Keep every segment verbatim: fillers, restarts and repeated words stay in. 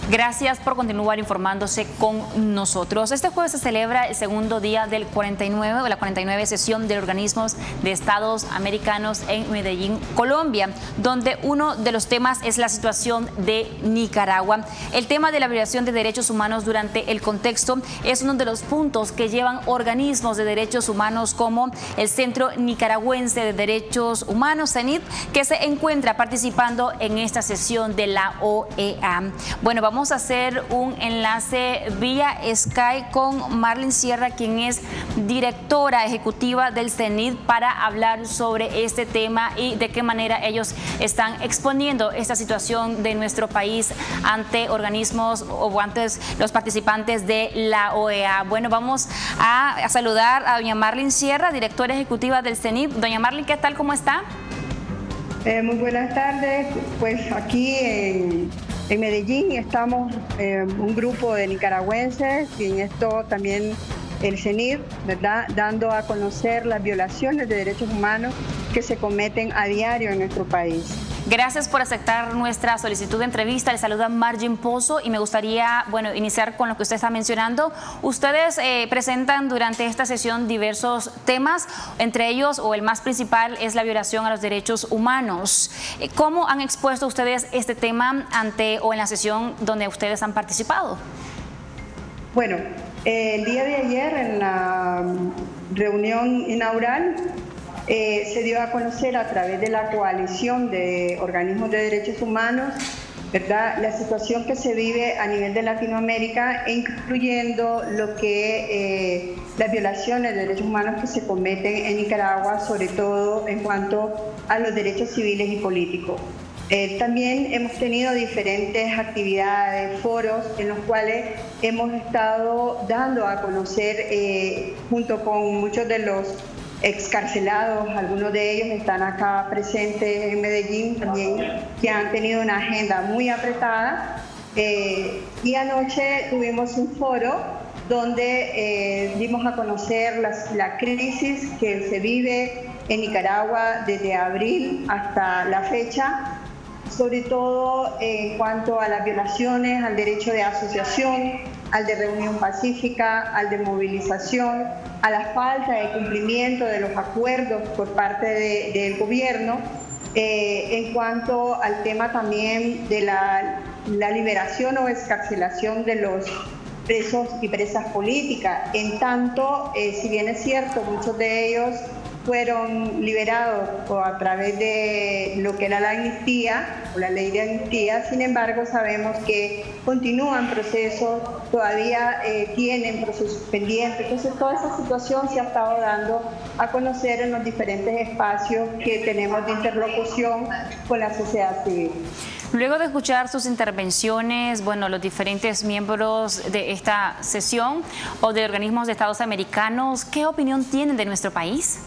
Gracias por continuar informándose con nosotros. Este jueves se celebra el segundo día del cuarenta y nueve, o la cuarenta y nueve sesión de organismos de Estados Americanos en Medellín, Colombia, donde uno de los temas es la situación de Nicaragua. El tema de la violación de derechos humanos durante el contexto es uno de los puntos que llevan organismos de derechos humanos como el Centro Nicaragüense de Derechos Humanos, CENID, que se encuentra participando en esta sesión de la O E A. Bueno, vamos Vamos a hacer un enlace vía Skype con Marlene Sierra, quien es directora ejecutiva del CENID, para hablar sobre este tema y de qué manera ellos están exponiendo esta situación de nuestro país ante organismos o ante los participantes de la O E A. Bueno, vamos a, a saludar a doña Marlene Sierra, directora ejecutiva del CENID. Doña Marlene, ¿qué tal? ¿Cómo está? Eh, muy buenas tardes. Pues aquí en... En Medellín estamos eh, un grupo de nicaragüenses y en esto también el CENID, ¿verdad?, dando a conocer las violaciones de derechos humanos que se cometen a diario en nuestro país. Gracias por aceptar nuestra solicitud de entrevista. Le saluda Margin Pozo y me gustaría, bueno, iniciar con lo que usted está mencionando. Ustedes eh, presentan durante esta sesión diversos temas, entre ellos, o el más principal, es la violación a los derechos humanos. ¿Cómo han expuesto ustedes este tema ante o en la sesión donde ustedes han participado? Bueno, eh, el día de ayer en la reunión inaugural Eh, se dio a conocer a través de la coalición de organismos de derechos humanos, ¿verdad?, la situación que se vive a nivel de Latinoamérica, incluyendo lo que eh, las violaciones de derechos humanos que se cometen en Nicaragua, sobre todo en cuanto a los derechos civiles y políticos. Eh, también hemos tenido diferentes actividades, foros en los cuales hemos estado dando a conocer, eh, junto con muchos de los excarcelados, algunos de ellos están acá presentes en Medellín también, que han tenido una agenda muy apretada. Eh, y anoche tuvimos un foro donde eh, dimos a conocer las, la crisis que se vive en Nicaragua desde abril hasta la fecha, sobre todo en cuanto a las violaciones al derecho de asociación, al de reunión pacífica, al de movilización, a la falta de cumplimiento de los acuerdos por parte de, del gobierno, eh, en cuanto al tema también de la, la liberación o excarcelación de los presos y presas políticas. En tanto, eh, si bien es cierto, muchos de ellos fueron liberados o a través de lo que era la amnistía o la ley de amnistía, sin embargo sabemos que continúan procesos, todavía eh, tienen procesos pendientes. Entonces toda esa situación se ha estado dando a conocer en los diferentes espacios que tenemos de interlocución con la sociedad civil. Luego de escuchar sus intervenciones, bueno, los diferentes miembros de esta sesión o de organismos de Estados Americanos, ¿qué opinión tienen de nuestro país?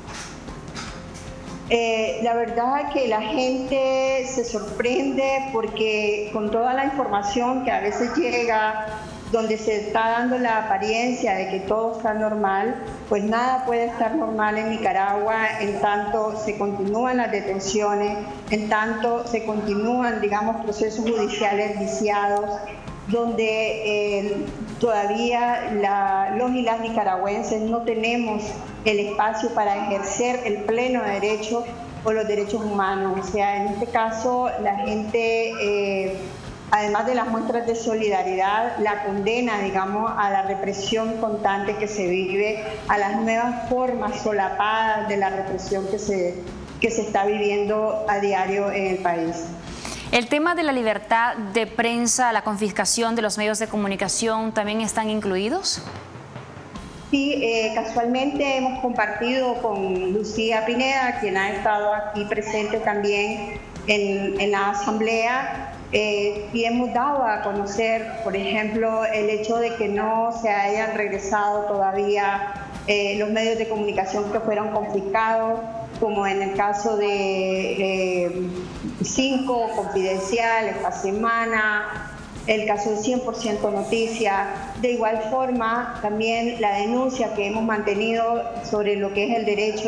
Eh, la verdad que la gente se sorprende porque con toda la información que a veces llega, donde se está dando la apariencia de que todo está normal, pues nada puede estar normal en Nicaragua, en tanto se continúan las detenciones, en tanto se continúan, digamos, procesos judiciales viciados, donde eh, todavía la, los y las nicaragüenses no tenemos el espacio para ejercer el pleno derecho o los derechos humanos. O sea, en este caso la gente, eh, además de las muestras de solidaridad, la condena, digamos, a la represión constante que se vive, a las nuevas formas solapadas de la represión que se, que se está viviendo a diario en el país. El tema de la libertad de prensa, la confiscación de los medios de comunicación, ¿también están incluidos? Sí, eh, casualmente hemos compartido con Lucía Pineda, quien ha estado aquí presente también en, en la asamblea, eh, y hemos dado a conocer, por ejemplo, el hecho de que no se hayan regresado todavía eh, los medios de comunicación que fueron confiscados, como en el caso de eh, Cinco, Confidencial, esta semana, el caso de cien por ciento Noticias. De igual forma, también la denuncia que hemos mantenido sobre lo que es el derecho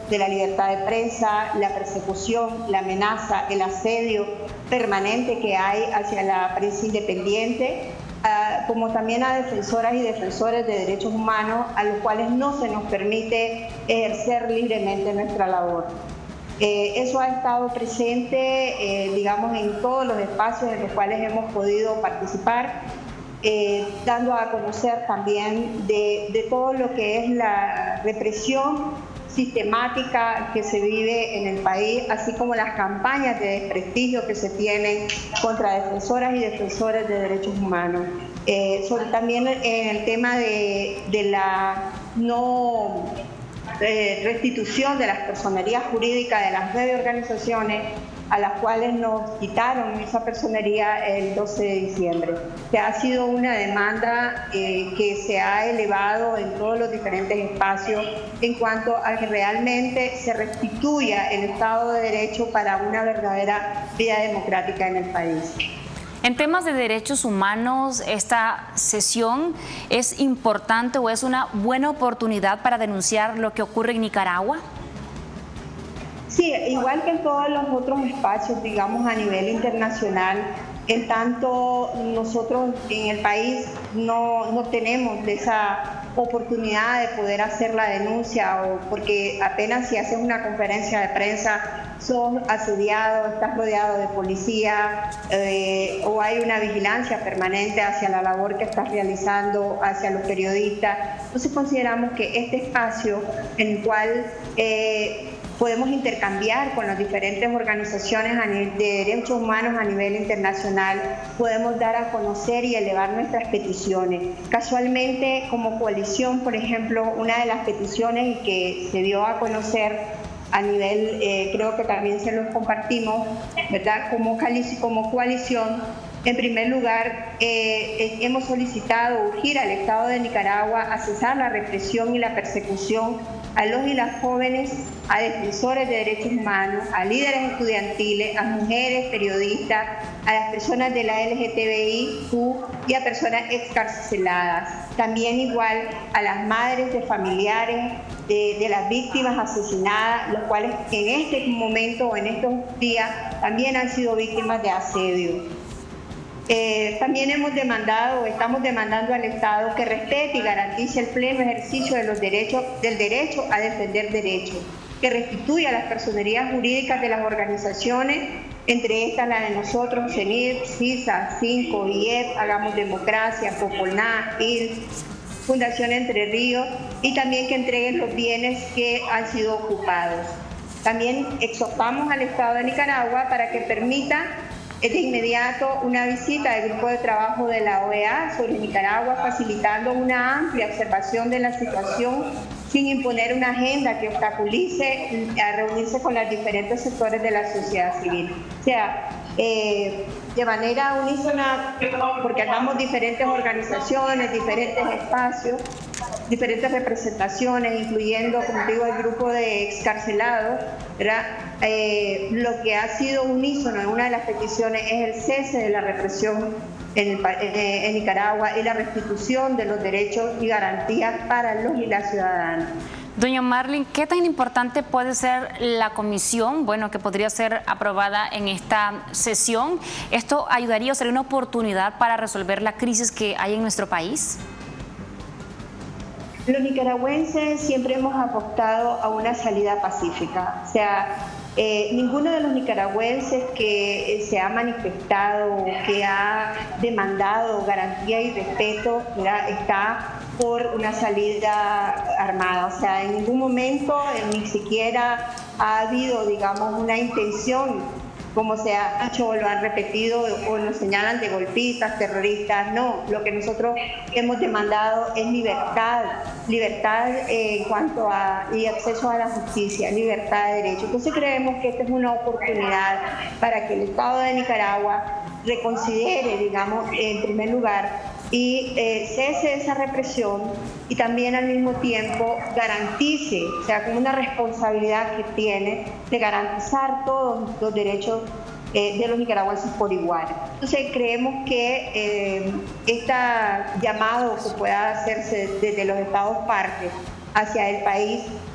de la libertad de prensa, la persecución, la amenaza, el asedio permanente que hay hacia la prensa independiente, uh, como también a defensoras y defensores de derechos humanos, a los cuales no se nos permite ejercer libremente nuestra labor. Eh, eso ha estado presente, eh, digamos, en todos los espacios en los cuales hemos podido participar, eh, dando a conocer también de, de todo lo que es la represión sistemática que se vive en el país, así como las campañas de desprestigio que se tienen contra defensoras y defensores de derechos humanos. Eh, sobre también en el tema de, de la no eh, restitución de las personerías jurídicas de las nueve organizaciones a las cuales nos quitaron esa personería el doce de diciembre, que ha sido una demanda eh, que se ha elevado en todos los diferentes espacios en cuanto a que realmente se restituya el Estado de Derecho para una verdadera vida democrática en el país. En temas de derechos humanos, ¿esta sesión es importante o es una buena oportunidad para denunciar lo que ocurre en Nicaragua? Sí, igual que en todos los otros espacios, digamos, a nivel internacional, en tanto nosotros en el país no, no tenemos esa oportunidad de poder hacer la denuncia, o porque apenas si haces una conferencia de prensa sos asediado, estás rodeado de policía, eh, o hay una vigilancia permanente hacia la labor que estás realizando, hacia los periodistas. Entonces consideramos que este espacio en el cual eh, podemos intercambiar con las diferentes organizaciones de derechos humanos a nivel internacional, podemos dar a conocer y elevar nuestras peticiones. Casualmente, como coalición, por ejemplo, una de las peticiones que se dio a conocer a nivel, eh, creo que también se los compartimos, ¿verdad? Como, como coalición, en primer lugar, eh, hemos solicitado urgir al Estado de Nicaragua a cesar la represión y la persecución a los y las jóvenes, a defensores de derechos humanos, a líderes estudiantiles, a mujeres, periodistas, a las personas de la L G T B I Q y a personas excarceladas. También igual a las madres de familiares de, de las víctimas asesinadas, los cuales en este momento o en estos días también han sido víctimas de asedio. Eh, también hemos demandado, estamos demandando al Estado que respete y garantice el pleno ejercicio de los derechos, del derecho a defender derechos, que restituya las personerías jurídicas de las organizaciones, entre estas la de nosotros, CENIR, CISA, CINCO, I E P, Hagamos Democracia, Popolná, I L, Fundación Entre Ríos, y también que entreguen los bienes que han sido ocupados. También exhortamos al Estado de Nicaragua para que permita de inmediato una visita del Grupo de Trabajo de la O E A sobre Nicaragua, facilitando una amplia observación de la situación sin imponer una agenda que obstaculice a reunirse con los diferentes sectores de la sociedad civil. O sea, eh, de manera unísona, porque hagamos diferentes organizaciones, diferentes espacios, diferentes representaciones, incluyendo, como digo, el grupo de excarcelados, ¿verdad? Eh, lo que ha sido unísono en una de las peticiones es el cese de la represión en, el, en, en Nicaragua y la restitución de los derechos y garantías para los y las ciudadanas. Doña Marlene, ¿qué tan importante puede ser la comisión, bueno, que podría ser aprobada en esta sesión? ¿Esto ayudaría o sería una oportunidad para resolver la crisis que hay en nuestro país? Los nicaragüenses siempre hemos apostado a una salida pacífica. O sea, eh, ninguno de los nicaragüenses que se ha manifestado, que ha demandado garantía y respeto, ¿verdad?, está por una salida armada. O sea, en ningún momento, eh, ni siquiera ha habido, digamos, una intención, como se ha hecho o lo han repetido o nos señalan de golpistas, terroristas. No, lo que nosotros hemos demandado es libertad, libertad eh, en cuanto a y acceso a la justicia, libertad de derecho. Entonces creemos que esta es una oportunidad para que el Estado de Nicaragua reconsidere, digamos, en primer lugar, y eh, cese esa represión y también al mismo tiempo garantice, o sea, como una responsabilidad que tiene de garantizar todos los derechos eh, de los nicaragüenses por igual. Entonces creemos que eh, este llamado que pueda hacerse desde los estados partes hacia el país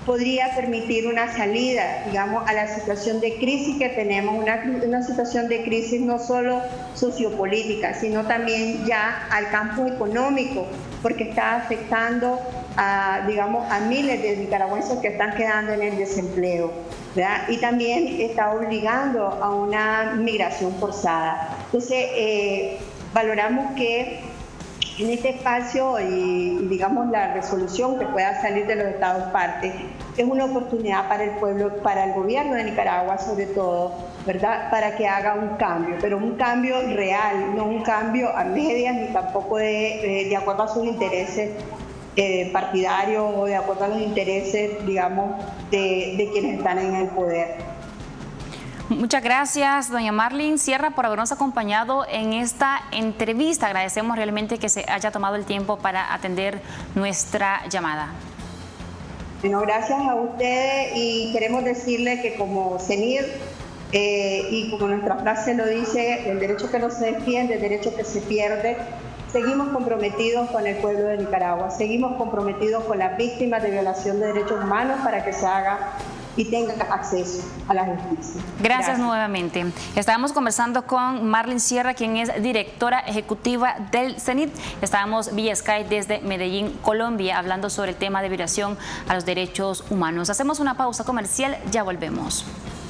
podría permitir una salida, digamos, a la situación de crisis que tenemos, una, una situación de crisis no solo sociopolítica, sino también ya al campo económico, porque está afectando a, digamos, a miles de nicaragüenses que están quedando en el desempleo, ¿verdad? Y también está obligando a una migración forzada. Entonces, eh, valoramos que en este espacio y, digamos, la resolución que pueda salir de los estados partes es una oportunidad para el pueblo, para el gobierno de Nicaragua sobre todo, ¿verdad?, para que haga un cambio, pero un cambio real, no un cambio a medias ni tampoco de, de, de acuerdo a sus intereses eh, partidarios o de acuerdo a los intereses, digamos, de, de quienes están en el poder. Muchas gracias, doña Marlene Sierra, por habernos acompañado en esta entrevista. Agradecemos realmente que se haya tomado el tiempo para atender nuestra llamada. Bueno, gracias a ustedes y queremos decirle que como CENIR eh, y como nuestra frase lo dice, el derecho que no se defiende, el derecho que se pierde, seguimos comprometidos con el pueblo de Nicaragua, seguimos comprometidos con las víctimas de violación de derechos humanos para que se haga y tenga acceso a la justicia. Gracias, Gracias nuevamente. Estábamos conversando con Marlene Sierra, quien es directora ejecutiva del CENIR. Estábamos vía Skype desde Medellín, Colombia, hablando sobre el tema de violación a los derechos humanos. Hacemos una pausa comercial, ya volvemos.